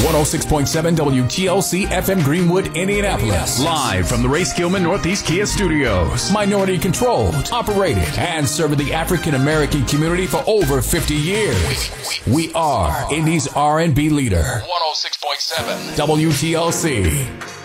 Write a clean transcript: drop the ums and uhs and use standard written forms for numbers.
106.7 WTLC-FM Greenwood, Indianapolis. Live from the Ray Skillman Northeast Kia Studios. Minority controlled, operated, and serving the African American community for over 50 years. We are Indy's R&B leader. 106.7 WTLC.